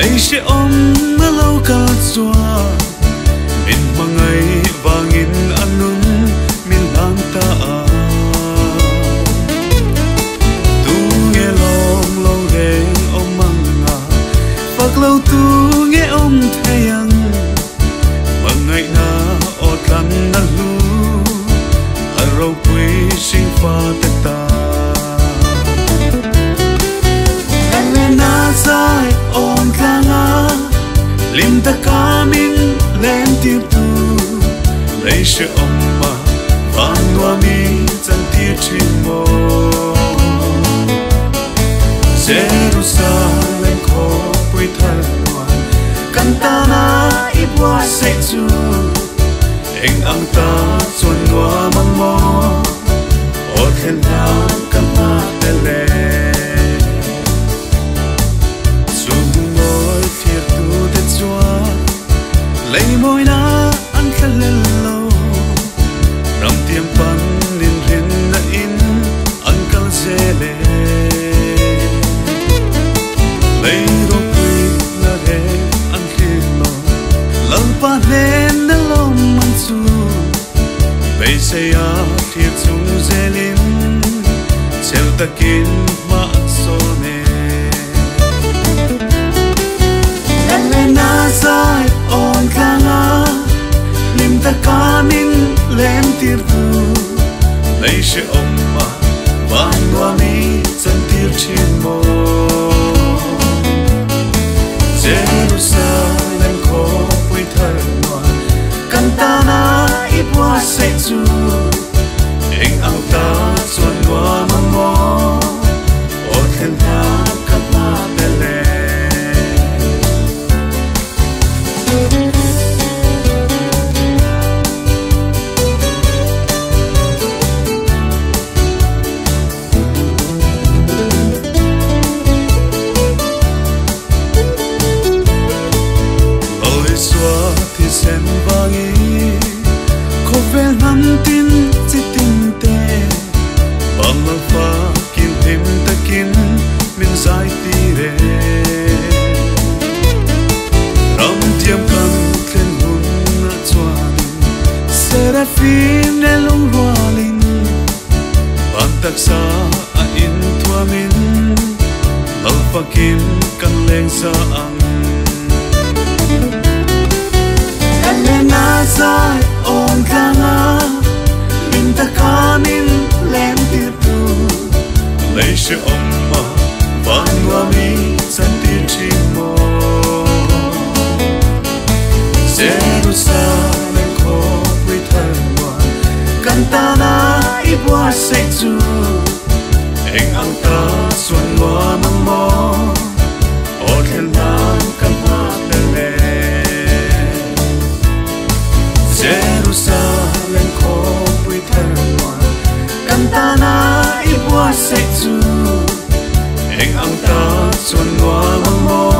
lấy sẽ ôm mơ lâu cả xóa mình mà ngày và nghìn ăn nung mình lang ta tu nghe lòng lâu đêm ông măng à phật lâu tu nghe ông thay ăn mà ngày na ở căn na lu ở râu quê sinh pha tất ta ngày na dài ôm ca ngã lim ta ca min lên tiếp tu lấy sự ông mà vang loa mi chân tiết trên mô Jerusalem khó quê thân ngoan cantana ibwa say chu eng ang ta chuan loa mang mo o khen na kama tele chung ngồi thiệt tu đến chua lấy môi na ăn khăn lên lâu ram tiêm pan lên rin na in ăn cal dê lê lấy đồ quy na he ăn khê lo lăng pa lên na lom man chu bây giờ thiệt chung dê lim treo ta kín ma so nè lên na dài on ca ngã lim ta ca min lên tiệt tu lấy sẽ ông mà vang loa mi chân tiệt trên mô Jerusalem khó quê thân ngoan cantana ibwa say chu eng ang ta chuan loa mang mo o khen na kama tele sen vangi ko vel nam tin chi tin te bang mal fa kim hem takin min zai ti re ram tiam kan khen hun na chuan seraphim ne long roalin ban tak sa a in thua min mal fa kim kan leng sa ang na dài on ca ngã lim ta ca min lên tiếp tu lấy sự ông mà vang loa mi chân tiết trên mô Jerusalem khó quê thân ngoan cantana ibwa say chu eng ang ta xuân loa mang mo o khen na kama tele Jerusalem khó quê thân ngoan cantana ibwa say chu eng ang ta chuan loa mang mo